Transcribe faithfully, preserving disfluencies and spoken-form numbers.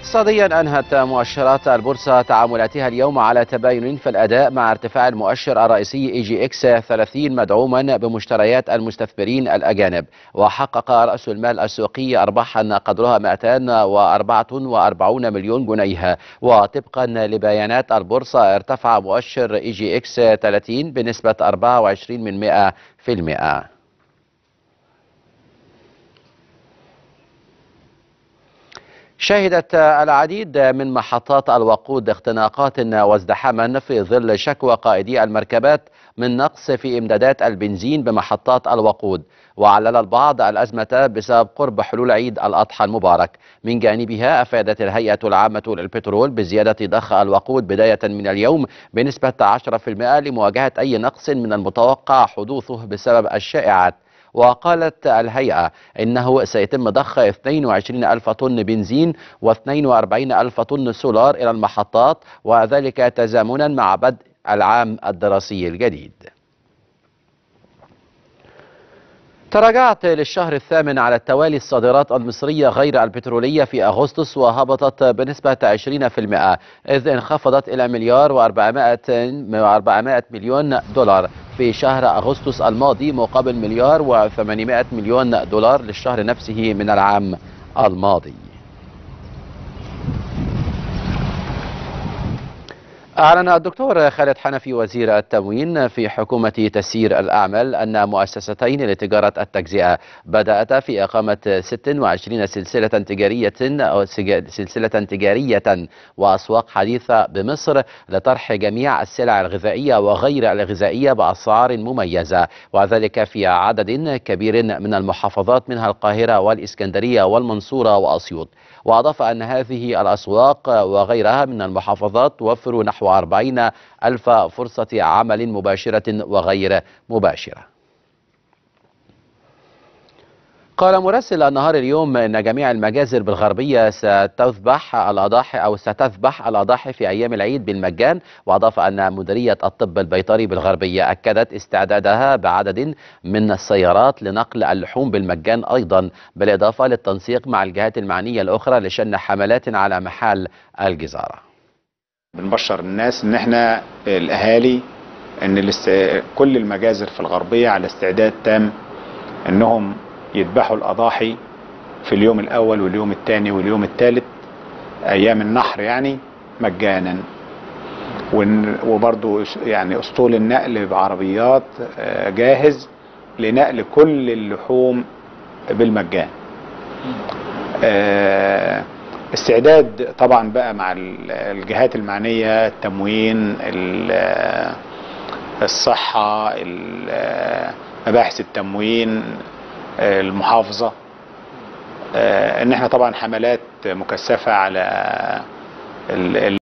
اقتصاديا، أنهت مؤشرات البورصة تعاملاتها اليوم على تباين في الأداء مع ارتفاع المؤشر الرئيسي إي جي إكس ثلاثين مدعوما بمشتريات المستثمرين الأجانب. وحقق رأس المال السوقي أرباحا قدرها مئتين وأربعة وأربعين مليون جنيه. وطبقا لبيانات البورصة، ارتفع مؤشر إي جي إكس ثلاثين بنسبة أربعة وعشرين من مئة في المئة. شهدت العديد من محطات الوقود اختناقات وازدحاما في ظل شكوى قائدي المركبات من نقص في إمدادات البنزين بمحطات الوقود. وعلل البعض الأزمة بسبب قرب حلول عيد الأضحى المبارك. من جانبها، أفادت الهيئة العامة للبترول بزيادة ضخ الوقود بداية من اليوم بنسبة عشرة بالمئة لمواجهة أي نقص من المتوقع حدوثه بسبب الشائعات. وقالت الهيئة إنه سيتم ضخ اثنين وعشرين ألف طن بنزين واثنين وأربعين ألف طن سولار إلى المحطات، وذلك تزامنا مع بدء العام الدراسي الجديد. تراجعت للشهر الثامن على التوالي الصادرات المصرية غير البترولية في أغسطس، وهبطت بنسبة عشرين بالمئة، إذ انخفضت إلى مليار وأربعمائة مليون دولار في شهر أغسطس الماضي، مقابل مليار وثمانمائة مليون دولار للشهر نفسه من العام الماضي. أعلن الدكتور خالد حنفي وزير التموين في حكومة تسيير الأعمال أن مؤسستين لتجارة التجزئة بدأتا في إقامة ست وعشرين سلسلة تجارية أو سلسلة تجارية وأسواق حديثة بمصر لطرح جميع السلع الغذائية وغير الغذائية بأسعار مميزة، وذلك في عدد كبير من المحافظات منها القاهرة والإسكندرية والمنصورة وأسيوط. وأضاف أن هذه الأسواق وغيرها من المحافظات توفر نحو أربعين ألف فرصة عمل مباشرة وغير مباشرة. قال مراسل النهار اليوم إن جميع المجازر بالغربية ستذبح الأضاحي أو ستذبح الأضاحي في أيام العيد بالمجان. وأضاف أن مديرية الطب البيطري بالغربية أكدت استعدادها بعدد من السيارات لنقل اللحوم بالمجان أيضا، بالإضافة للتنسيق مع الجهات المعنية الأخرى لشن حملات على محال الجزارة. بنبشر الناس ان احنا الاهالي ان الاست... كل المجازر في الغربية على استعداد تام انهم يذبحوا الاضاحي في اليوم الاول واليوم الثاني واليوم الثالث ايام النحر يعني مجانا. وبرضو يعني اسطول النقل بعربيات جاهز لنقل كل اللحوم بالمجان. استعداد طبعا بقى مع الجهات المعنية، التموين، الصحة، مباحث التموين، المحافظة، ان احنا طبعا حملات مكثفة على